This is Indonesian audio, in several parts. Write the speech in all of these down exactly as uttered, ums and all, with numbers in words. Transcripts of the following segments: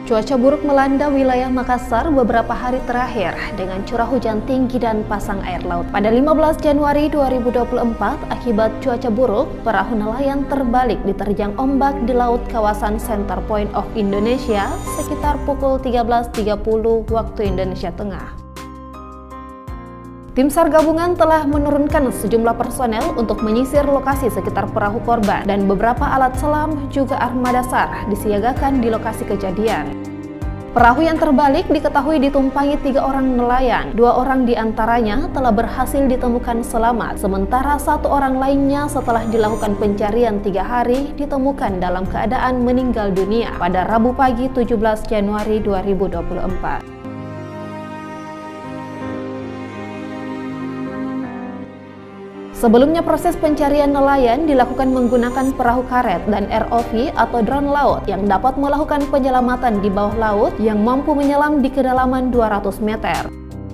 Cuaca buruk melanda wilayah Makassar beberapa hari terakhir dengan curah hujan tinggi dan pasang air laut. Pada lima belas Januari dua ribu dua puluh empat, akibat cuaca buruk, perahu nelayan terbalik diterjang ombak di laut kawasan Center Point of Indonesia sekitar pukul tiga belas tiga puluh waktu Indonesia Tengah. Tim SAR gabungan telah menurunkan sejumlah personel untuk menyisir lokasi sekitar perahu korban dan beberapa alat selam juga armada SAR disiagakan di lokasi kejadian. Perahu yang terbalik diketahui ditumpangi tiga orang nelayan. Dua orang diantaranya telah berhasil ditemukan selamat, sementara satu orang lainnya setelah dilakukan pencarian tiga hari ditemukan dalam keadaan meninggal dunia pada Rabu pagi tujuh belas Januari dua ribu dua puluh empat. Sebelumnya proses pencarian nelayan dilakukan menggunakan perahu karet dan R O V atau drone laut yang dapat melakukan penyelamatan di bawah laut yang mampu menyelam di kedalaman dua ratus meter.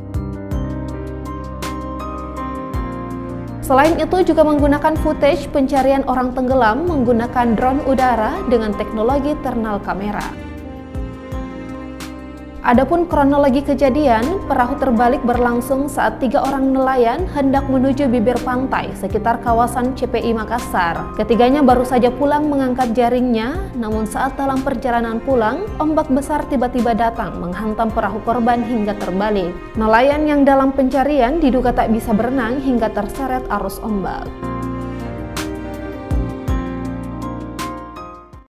Selain itu juga menggunakan footage pencarian orang tenggelam menggunakan drone udara dengan teknologi thermal kamera. Adapun kronologi kejadian, perahu terbalik berlangsung saat tiga orang nelayan hendak menuju bibir pantai sekitar kawasan C P I Makassar. Ketiganya baru saja pulang mengangkat jaringnya, namun saat dalam perjalanan pulang, ombak besar tiba-tiba datang menghantam perahu korban hingga terbalik. Nelayan yang dalam pencarian diduga tak bisa berenang hingga terseret arus ombak.